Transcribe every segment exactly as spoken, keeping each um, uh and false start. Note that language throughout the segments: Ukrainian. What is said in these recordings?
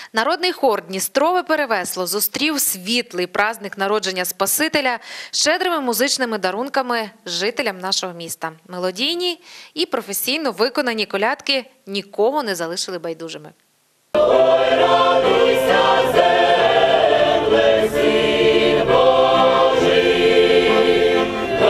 Народний хор «Дністрове Перевесло» зустрів світлий праздник народження Спасителя щедрими музичними дарунками жителям нашого міста. Мелодійні і професійно виконані колядки нікого не залишили байдужими. Ой, радуйся, земле, син Божий,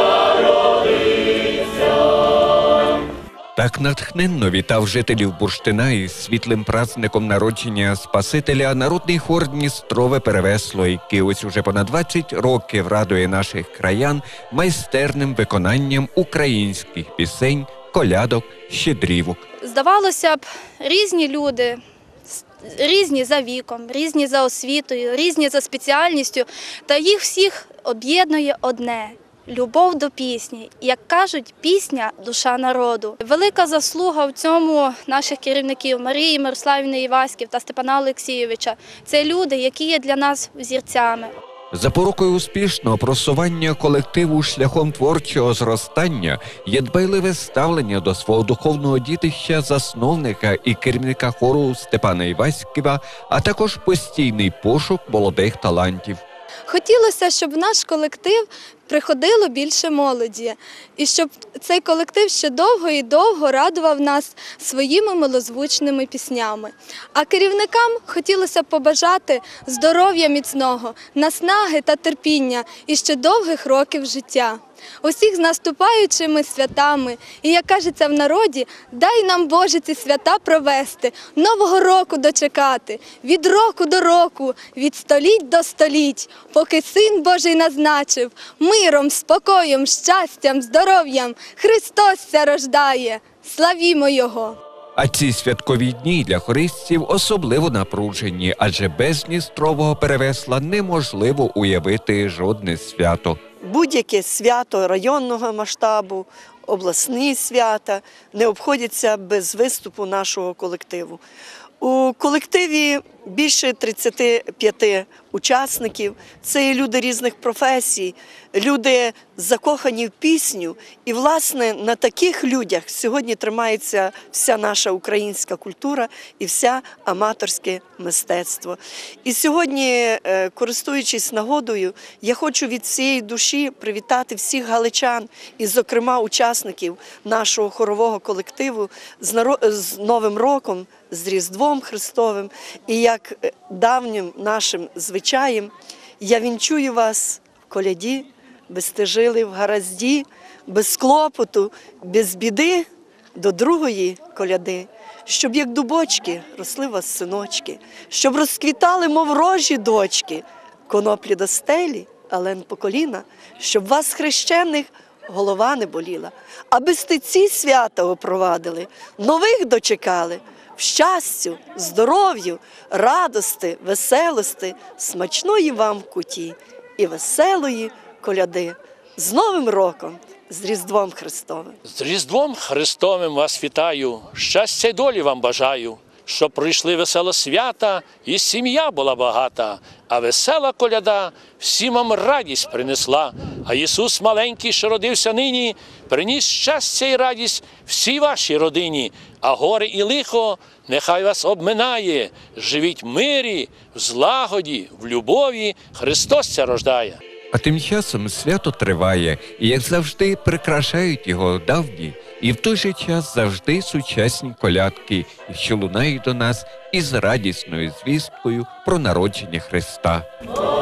народився. Так натхненно вітав жителів Бурштина із світлим праздником народження Спасителя народний хор «Дністрове Перевесло», який ось уже понад двадцять років радує наших краян майстерним виконанням українських пісень, колядок, щедрівок. Здавалося б, різні люди, різні за віком, різні за освітою, різні за спеціальністю, та їх всіх об'єднує одне – любов до пісні. Як кажуть, пісня – душа народу. Велика заслуга в цьому наших керівників Марії Мирославівни Іваськів та Степана Олексійовича. Це люди, які є для нас взірцями. Запорукою успішного просування колективу шляхом творчого зростання є дбайливе ставлення до свого духовного дітища, засновника і керівника хору Степана Іваськіва, а також постійний пошук молодих талантів. Хотілося, щоб в наш колектив приходило більше молоді, і щоб цей колектив ще довго і довго радував нас своїми милозвучними піснями. А керівникам хотілося побажати здоров'я міцного, наснаги та терпіння і ще довгих років життя. Усіх з наступаючими святами, і, як кажеться в народі, дай нам, Боже, ці свята провести, нового року дочекати, від року до року, від століть до століть, поки Син Божий назначив, миром, спокоєм, щастям, здоров'ям Христос ся рождає, славімо Його! А ці святкові дні для хористів особливо напружені, адже без Дністрового Перевесла неможливо уявити жодне свято. Будь-яке свято районного масштабу, обласні свята не обходяться без виступу нашого колективу. У колективі більше тридцяти п'яти учасників. Це люди різних професій, люди закохані в пісню. І, власне, на таких людях сьогодні тримається вся наша українська культура і вся аматорське мистецтво. І сьогодні, користуючись нагодою, я хочу від всієї душі привітати всіх галичан і, зокрема, учасників нашого хорового колективу з Новим роком, з Різдвом Христовим. І як давнім нашим звичаєм, я вінчую вас в коляді, би сте жили в гаразді, без клопоту, без біди до другої коляди. Щоб, як дубочки, росли вас синочки, щоб розквітали, мов рожі дочки, коноплі до стелі, ален по коліна, щоб вас хрещених голова не боліла. Аби сте ці свята опровадили, нових дочекали, в щастю, здоров'ю, радости, веселости, смачної вам куті і веселої коляди. З Новим роком, з Різдвом Христовим! З Різдвом Христовим вас вітаю, щастя й долі вам бажаю, щоб прийшли весело свята і сім'я була багата, а весела коляда всім вам радість принесла. А Ісус маленький, що родився нині, приніс щастя і радість всій вашій родині. А горе і лихо нехай вас обминає, живіть в мирі, в злагоді, в любові, Христос ся рождає. А тим часом свято триває, і, як завжди, прикрашають його давні і в той же час завжди сучасні колядки, що лунають до нас із радісною звісткою про народження Христа.